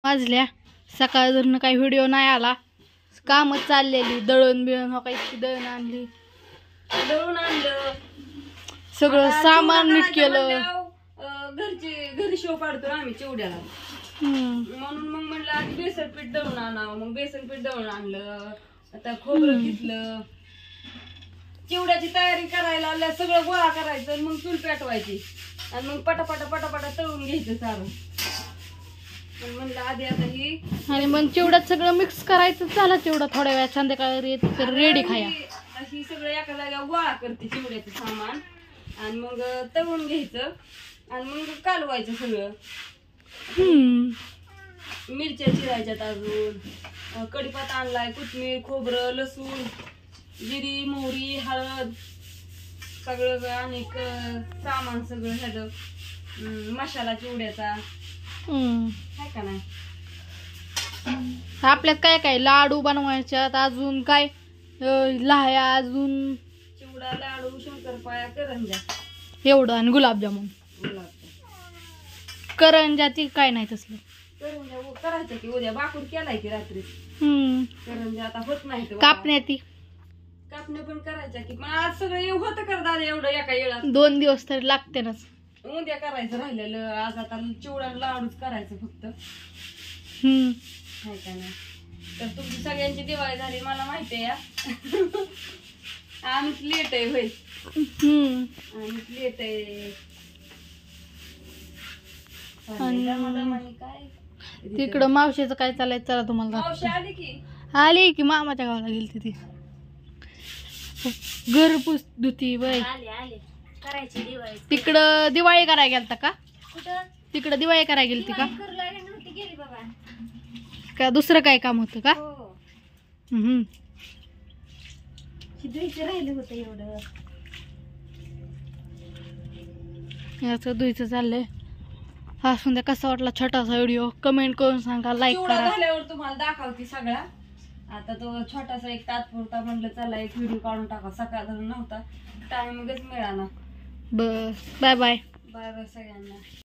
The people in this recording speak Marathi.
वाजल्या सकाळ धरून काही व्हिडिओ नाही आला. कामच चाललेली. दळण बिळण हो काही दळण आणली, दळून आणलं, सगळं सामान नीट केलं. घरी शो काढतो आम्ही चिवड्याला, म्हणून मग म्हणलं आधी बेसन पीठ दळून आणावं. मग बेसन पीठ दळून आणलं, आता खोबरं घेतलं, चिवड्याची तयारी करायला आल्या, सगळं गोळा करायचं आणि मग चूल पेटवायची आणि मग पटापटा पटापटा तळून घ्यायचं सारं. म्हणलं आधी आता ही आणि मग चिवड्यात सगळं मिक्स करायचं. झालं चिवडा थोड्या वेळात संध्याकाळी तर रेडी खाया. अशी सगळं एका जागा गोळा करते चिवड्याचं सामान आणि मग तळून घ्यायचं आणि मग कालवायचं सगळं. मिरच्या चिरायच्यात, अजून कढीपत्ता आणलाय, कोथिंबीर, खोबरं, लसूण, जिरी, मोहरी, हळद, सगळं आणि सामान सगळं ह्याचं मसाला चिवड्याचा आहे का नाही. आपल्यात काय काय लाडू बनवायच्यात, अजून काय लाह्या, अजून चिवडा, लाडू, शंकरपाळ्या, करंजा एवढं आणि गुलाबजामुन. करंजा ती काय नाही तसलं. करंजा करायचं की उद्या बाकूर केलाय की रात्री. करंजा आता होत नाही. कापण्या ती कापण्या पण करायच्या की, पण आज सगळं होतं करता एवढं एका येळात. 2 दिवस तरी लागते ना. उद्या करायचं राहिलेलं, आज आता चिवडा लाडूच करायचं फक्त आहे का नाही. तर तुमची सगळ्यांची दिवाळी झाली मला माहिती आहे. आम्हीच लेट आहे होय, आम्हीच लेट आहे. काय तिकडं मावशीचं काय चालायचं चला तुम्हाला. मावशी आली की मामाच्या गावाला गेली ती घर पुस धुती वय. करायची दिवाळी तिकडं दिवाळी करायला गेलता का? कुठं तिकडं दिवाळी करायला गेलती का? गेली बाबा का दुसरं काय काम होतं का? राहिलं होतं एवढं. याचं धुईचं चाललंय. असून द्या. कसा वाटला छोटासा व्हिडिओ कमेंट करून सांगा, लाईक करा. झाल्यावर तुम्हाला दाखवते सगळा. आता तो छोटासा एक तात्पुरता म्हणलं चला एक व्हिडिओ काढून टाका. सकाळ धरून नव्हता टाइमच मिळाला. बस बाय बाय. बाय बाय सगळ्यांना.